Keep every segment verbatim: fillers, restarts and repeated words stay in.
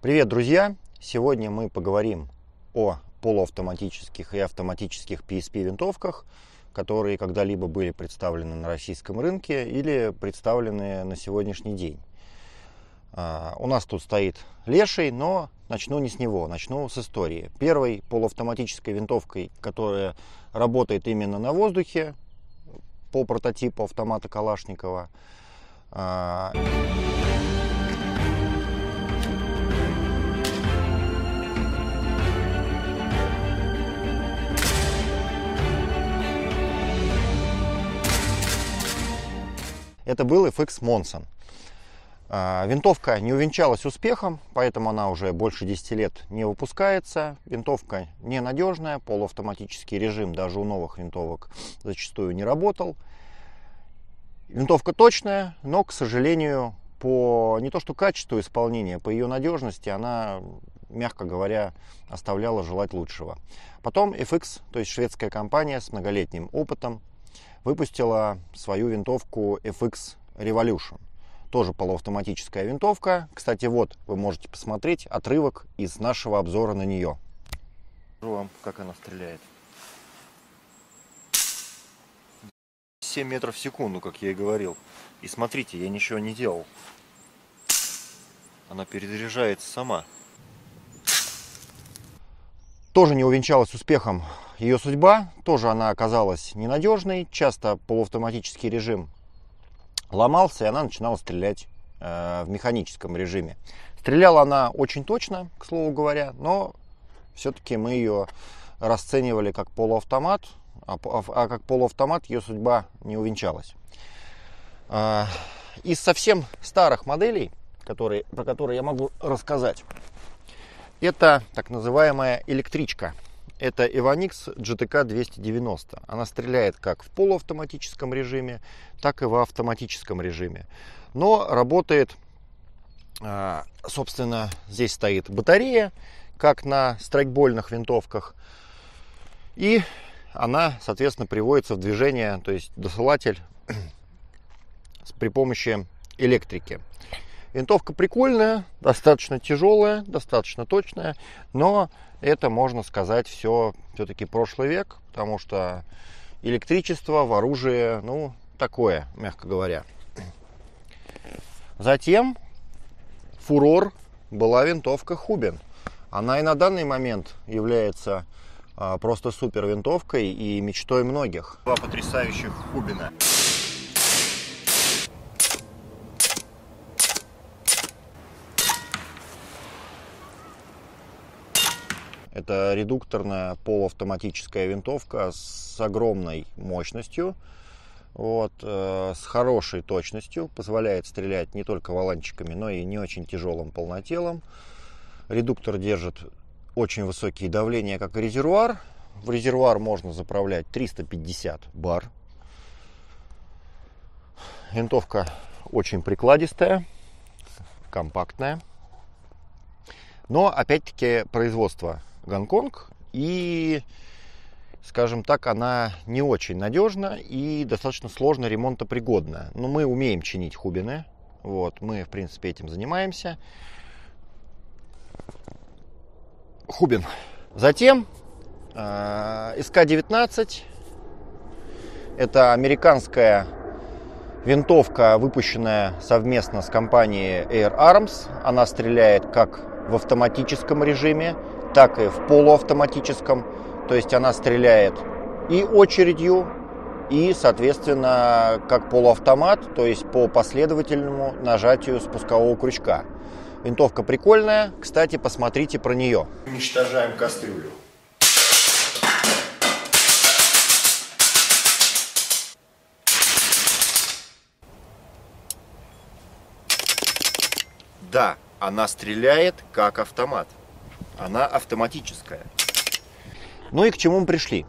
Привет, друзья! Сегодня мы поговорим о полуавтоматических и автоматических пи эс пи-винтовках, которые когда-либо были представлены на российском рынке или представлены на сегодняшний день. А, у нас тут стоит леший, но начну не с него, начну с истории. Первой полуавтоматической винтовкой, которая работает именно на воздухе, по прототипу автомата Калашникова, а, это был эф икс Monson. Винтовка не увенчалась успехом, поэтому она уже больше десяти лет не выпускается. Винтовка ненадежная, полуавтоматический режим даже у новых винтовок зачастую не работал. Винтовка точная, но, к сожалению, по не то что качеству исполнения, по ее надежности она, мягко говоря, оставляла желать лучшего. Потом эф икс, то есть шведская компания с многолетним опытом, выпустила свою винтовку эф икс Revolution. Тоже полуавтоматическая винтовка. Кстати, вот вы можете посмотреть отрывок из нашего обзора на нее. Покажу вам, как она стреляет. семь метров в секунду, как я и говорил. И смотрите, я ничего не делал. Она перезаряжается сама. Тоже не увенчалась успехом ее судьба. Тоже она оказалась ненадежной. Часто полуавтоматический режим ломался, и она начинала стрелять э, в механическом режиме. Стреляла она очень точно, к слову говоря, но все-таки мы ее расценивали как полуавтомат, а, а как полуавтомат ее судьба не увенчалась. Э, из совсем старых моделей, которые, про которые я могу рассказать, это так называемая электричка. Это Evanix джи ти кей двести девяносто. Она стреляет как в полуавтоматическом режиме, так и в автоматическом режиме. Но работает, собственно, здесь стоит батарея, как на страйкбольных винтовках. И она, соответственно, приводится в движение, то есть досылатель при помощи электрики. Винтовка прикольная, достаточно тяжелая, достаточно точная, но это, можно сказать, все все-таки прошлый век, потому что электричество в оружии, ну, такое, мягко говоря. Затем фурор была винтовка Хубин. Она и на данный момент является а, просто супер винтовкой и мечтой многих. Два потрясающих Хубина. Это редукторная полуавтоматическая винтовка с огромной мощностью, вот, э, с хорошей точностью, позволяет стрелять не только валанчиками, но и не очень тяжелым полнотелом. Редуктор держит очень высокие давления, как и резервуар. В резервуар можно заправлять триста пятьдесят бар. Винтовка очень прикладистая, компактная. Но, опять-таки, производство Гонконг, и, скажем так, она не очень надежна и достаточно сложно ремонтопригодна. Но мы умеем чинить Хубины, вот, мы, в принципе, этим занимаемся. Хубин. Затем э, эс ка девятнадцать. Это американская винтовка, выпущенная совместно с компанией Air Arms. Она стреляет как в автоматическом режиме, так и в полуавтоматическом. То есть она стреляет и очередью, и, соответственно, как полуавтомат, то есть по последовательному нажатию спускового крючка. Винтовка прикольная. Кстати, посмотрите про нее. Уничтожаем кастрюлю. Да, она стреляет как автомат. Она автоматическая. Ну и к чему мы пришли?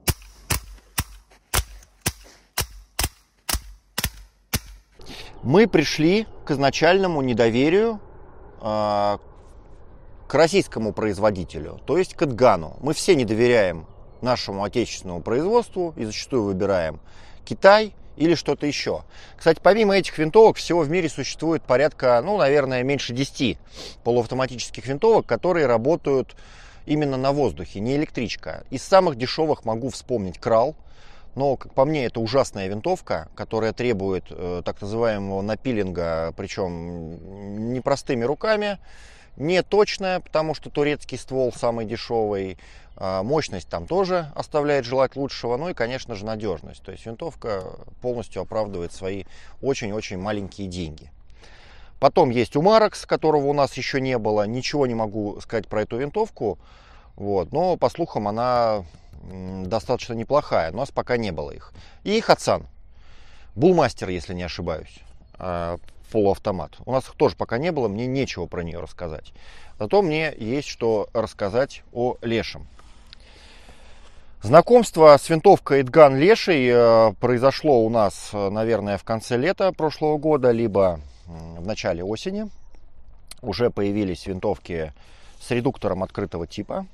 Мы пришли к изначальному недоверию э, к российскому производителю, то есть к Эдгану. Мы все не доверяем нашему отечественному производству и зачастую выбираем Китай или что-то еще. Кстати, помимо этих винтовок, всего в мире существует порядка, ну, наверное, меньше десяти полуавтоматических винтовок, которые работают именно на воздухе, не электричка. Из самых дешевых могу вспомнить Крал, но, как по мне, это ужасная винтовка, которая требует э, так называемого напилинга, причем не простыми руками, не точная, потому что турецкий ствол самый дешевый, э, мощность там тоже оставляет желать лучшего, ну и, конечно же, надежность. То есть винтовка полностью оправдывает свои очень-очень маленькие деньги. Потом есть Умаракс, которого у нас еще не было. Ничего не могу сказать про эту винтовку, вот, но, по слухам, она достаточно неплохая. У нас пока не было их. И Hatsan. Bullmaster, если не ошибаюсь. Полуавтомат. У нас их тоже пока не было, мне нечего про нее рассказать. Зато мне есть что рассказать о Лешем. Знакомство с винтовкой Эдган Лешей произошло у нас, наверное, в конце лета прошлого года, либо в начале осени. Уже появились винтовки с редуктором открытого типа,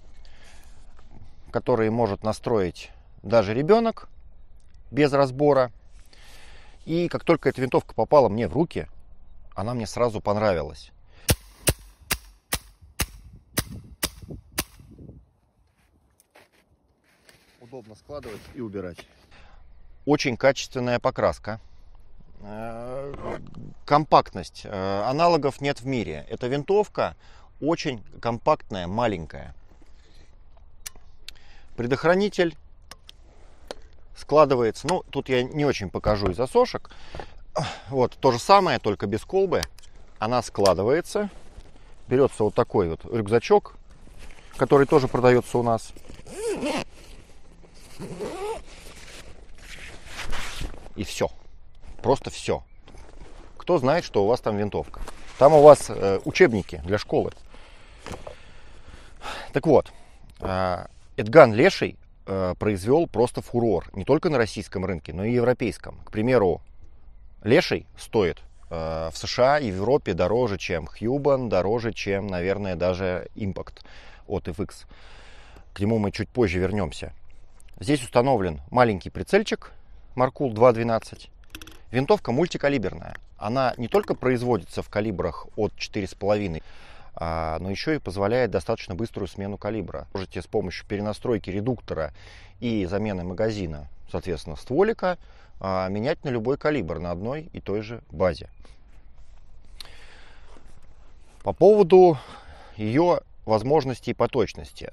которые может настроить даже ребенок без разбора. И как только эта винтовка попала мне в руки, она мне сразу понравилась. Удобно складывать и убирать. Очень качественная покраска. Компактность. Аналогов нет в мире. Эта винтовка очень компактная, маленькая. Предохранитель складывается, ну, тут я не очень покажу из осошек. Вот, то же самое, только без колбы. Она складывается. Берется вот такой вот рюкзачок, который тоже продается у нас. И все. Просто все. Кто знает, что у вас там винтовка. Там у вас э, учебники для школы. Так вот, э, Эдган Лешей э, произвел просто фурор. Не только на российском рынке, но и европейском. К примеру, Лешей стоит э, в США и в Европе дороже, чем Хьюбан, дороже, чем, наверное, даже Impact от эф икс. К нему мы чуть позже вернемся. Здесь установлен маленький прицельчик Маркул два двенадцать. Винтовка мультикалиберная. Она не только производится в калибрах от четыре с половиной, но еще и позволяет достаточно быструю смену калибра. Можете с помощью перенастройки редуктора и замены магазина, соответственно, стволика, менять на любой калибр на одной и той же базе. По поводу ее возможностей по точности.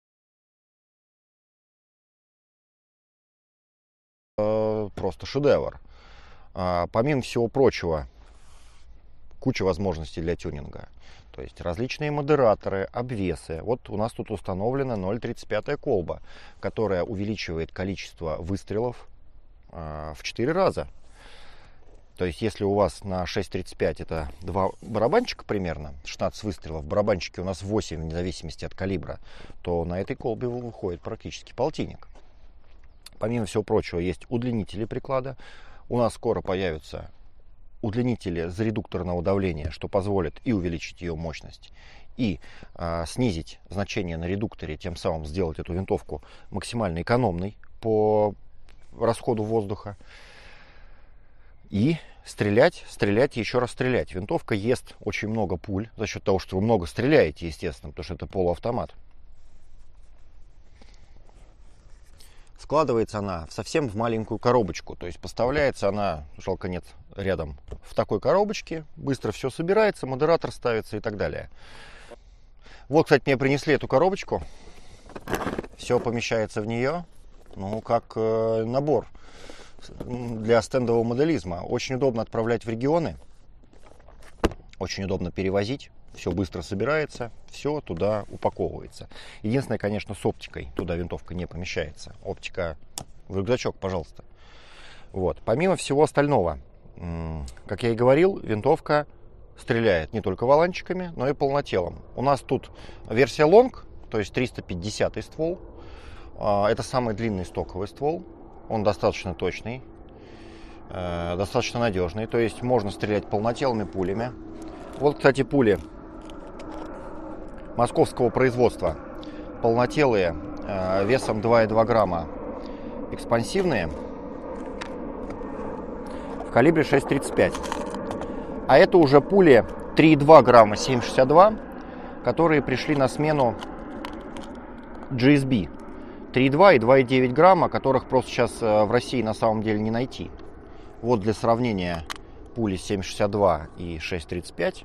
Просто шедевр. Помимо всего прочего, куча возможностей для тюнинга. То есть различные модераторы, обвесы. Вот у нас тут установлена ноль тридцать пять колба, которая увеличивает количество выстрелов в четыре раза. То есть если у вас на шесть тридцать пять это два барабанчика примерно, шестнадцать выстрелов, барабанчики у нас восемь, вне зависимости от калибра, то на этой колбе выходит практически полтинник. Помимо всего прочего, есть удлинители приклада. У нас скоро появятся удлинители заредукторного давления, что позволит и увеличить ее мощность, и э, снизить значение на редукторе, тем самым сделать эту винтовку максимально экономной по расходу воздуха. И стрелять, стрелять и еще раз стрелять. Винтовка ест очень много пуль за счет того, что вы много стреляете, естественно, потому что это полуавтомат. Складывается она совсем в маленькую коробочку, то есть поставляется она, жалко нет рядом, в такой коробочке, быстро все собирается, модератор ставится и так далее. Вот, кстати, мне принесли эту коробочку, все помещается в нее, ну, как э, набор для стендового моделизма. Очень удобно отправлять в регионы, очень удобно перевозить. Все быстро собирается, все туда упаковывается. Единственное, конечно, с оптикой туда винтовка не помещается. Оптика в рюкзачок, пожалуйста. Вот. Помимо всего остального, как я и говорил, винтовка стреляет не только воланчиками, но и полнотелом. У нас тут версия лонг, то есть триста пятидесятый ствол. Это самый длинный стоковый ствол. Он достаточно точный, достаточно надежный. То есть можно стрелять полнотелыми пулями. Вот, кстати, пули московского производства, полнотелые, весом два и два грамма, экспансивные. в калибре шесть тридцать пять. А это уже пули три и два грамма семь шестьдесят два, которые пришли на смену джи эс би. три и два и два и девять грамма, которых просто сейчас в России на самом деле не найти. Вот для сравнения пули семь шестьдесят два и шесть тридцать пять.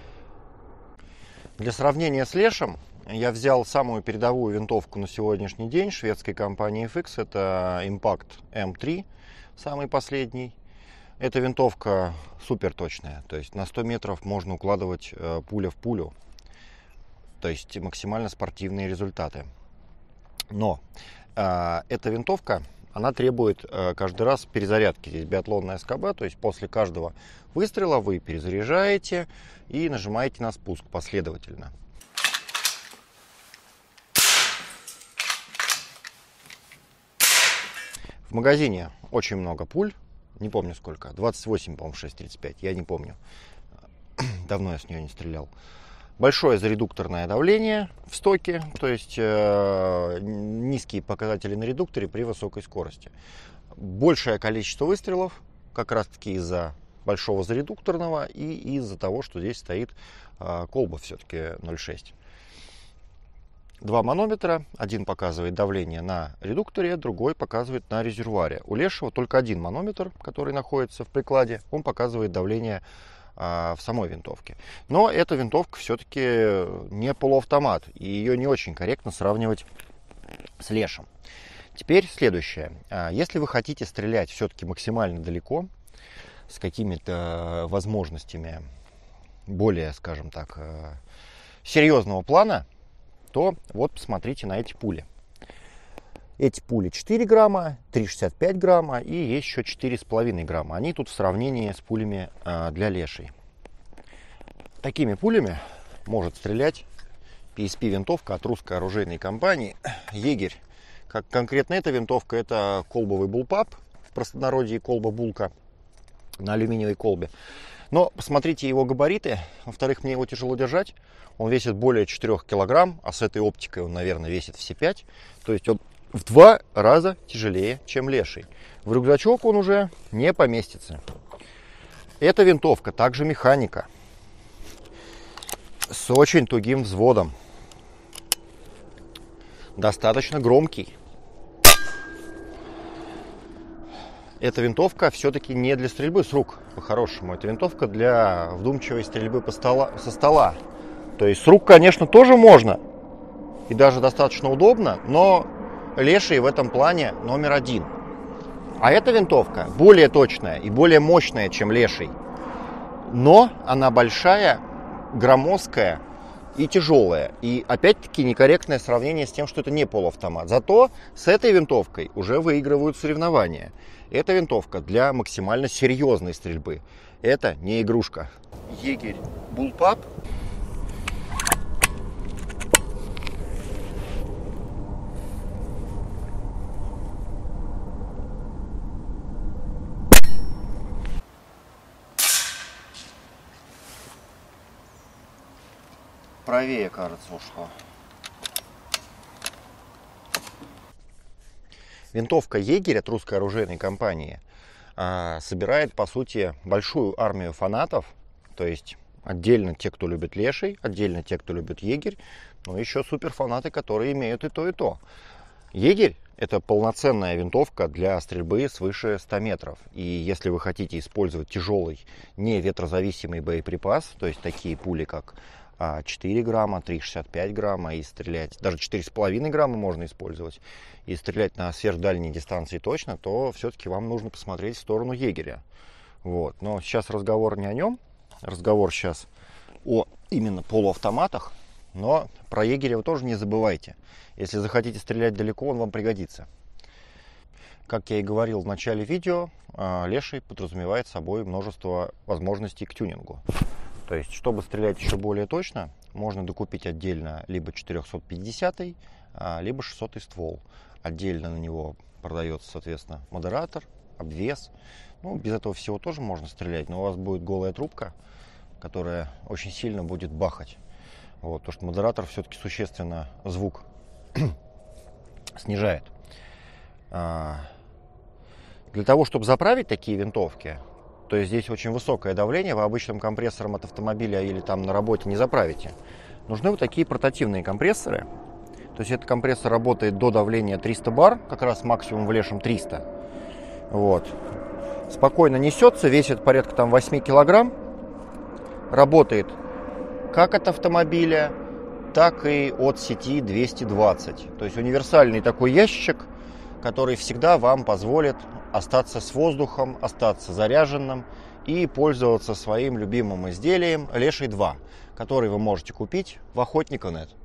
Для сравнения с Лешем я взял самую передовую винтовку на сегодняшний день шведской компании эф икс. Это Impact эм три, самый последний. Эта винтовка супер точная, то есть на сто метров можно укладывать э, пуля в пулю, то есть максимально спортивные результаты. Но э, эта винтовка, она требует э, каждый раз перезарядки. Здесь биатлонная эс ка бэ, то есть после каждого выстрела вы перезаряжаете и нажимаете на спуск последовательно. В магазине очень много пуль, не помню сколько, двадцать восемь, по-моему, шесть тридцать пять, я не помню, давно я с нее не стрелял. Большое заредукторное давление в стоке, то есть э, низкие показатели на редукторе при высокой скорости. Большее количество выстрелов, как раз таки из-за большого заредукторного и из-за того, что здесь стоит э, колба все-таки ноль шесть. Два манометра, один показывает давление на редукторе, другой показывает на резервуаре. У Лешего только один манометр, который находится в прикладе, он показывает давление в самой винтовке. Но эта винтовка все-таки не полуавтомат, и ее не очень корректно сравнивать с Лешем. Теперь следующее. Если вы хотите стрелять все-таки максимально далеко, с какими-то возможностями более, скажем так, серьезного плана, то вот посмотрите на эти пули. Эти пули четыре грамма, три шестьдесят пять грамма и есть еще четыре с половиной грамма. Они тут в сравнении с пулями э, для Лешей. Такими пулями может стрелять пи эс пи-винтовка от русской оружейной компании Егерь. Как конкретно эта винтовка, это колбовый буллпап, в простонародье колба-булка на алюминиевой колбе. Но посмотрите его габариты. Во-вторых, мне его тяжело держать. Он весит более четырёх килограмм, а с этой оптикой он, наверное, весит все пять. То есть он в два раза тяжелее, чем Леший. В рюкзачок он уже не поместится. Эта винтовка также механика. С очень тугим взводом. Достаточно громкий. Эта винтовка все-таки не для стрельбы с рук, по-хорошему. Это винтовка для вдумчивой стрельбы по стола, со стола. То есть с рук, конечно, тоже можно. И даже достаточно удобно, но Леший в этом плане номер один. А эта винтовка более точная и более мощная, чем Леший. Но она большая, громоздкая и тяжелая. И опять-таки некорректное сравнение с тем, что это не полуавтомат. Зато с этой винтовкой уже выигрывают соревнования. Эта винтовка для максимально серьезной стрельбы. Это не игрушка. Егерь буллпап. Правее, кажется, ушло. Винтовка Егерь от русской оружейной компании а, собирает, по сути, большую армию фанатов. То есть отдельно те, кто любит Леший, отдельно те, кто любит Егерь, но еще суперфанаты, которые имеют и то, и то. Егерь — это полноценная винтовка для стрельбы свыше ста метров. И если вы хотите использовать тяжелый, не ветрозависимый боеприпас, то есть такие пули, как четыре грамма, три шестьдесят пять грамма, и стрелять, даже четыре с половиной грамма можно использовать, и стрелять на сверхдальней дистанции точно, то все-таки вам нужно посмотреть в сторону Егеря. Вот. Но сейчас разговор не о нем, разговор сейчас о именно полуавтоматах, но про Егеря вы тоже не забывайте. Если захотите стрелять далеко, он вам пригодится. Как я и говорил в начале видео, Леший подразумевает собой множество возможностей к тюнингу. То есть, чтобы стрелять еще более точно, можно докупить отдельно либо четыреста пятидесятый, либо шестисотый ствол. Отдельно на него продается, соответственно, модератор, обвес. Ну, без этого всего тоже можно стрелять, но у вас будет голая трубка, которая очень сильно будет бахать. Вот, потому что модератор все-таки существенно звук снижает. Для того, чтобы заправить такие винтовки, То есть здесь очень высокое давление, вы обычным компрессором от автомобиля или там на работе не заправите. Нужны вот такие портативные компрессоры. То есть этот компрессор работает до давления триста бар, как раз максимум влезшим триста. Вот. Спокойно несется, весит порядка там восемь килограмм. Работает как от автомобиля, так и от сети двести двадцать. То есть универсальный такой ящичек, который всегда вам позволит остаться с воздухом, остаться заряженным и пользоваться своим любимым изделием Лешей два, который вы можете купить в охотник точка нет.